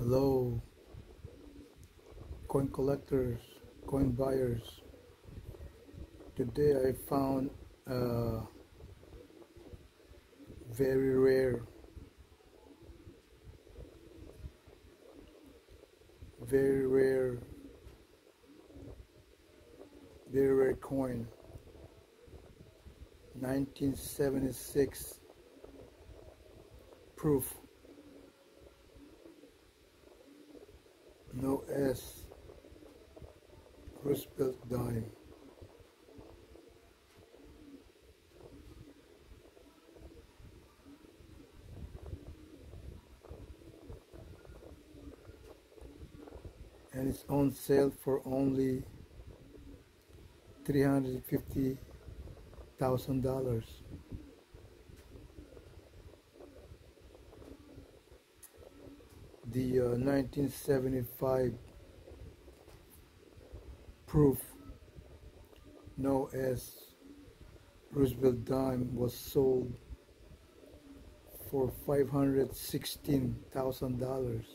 Hello, coin collectors, coin buyers. Today I found a very rare, very rare, very rare coin. 1976 proof. No S. Roosevelt dime. And it's on sale for only $350,000. The 1975 proof No S Roosevelt dime was sold for $516,000.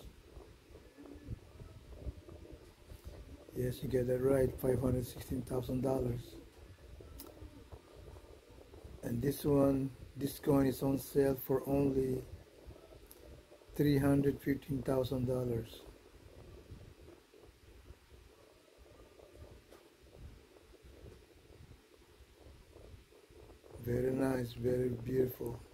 Yes, you get that right, $516,000. And this coin is on sale for only $315,000. Very nice, very beautiful.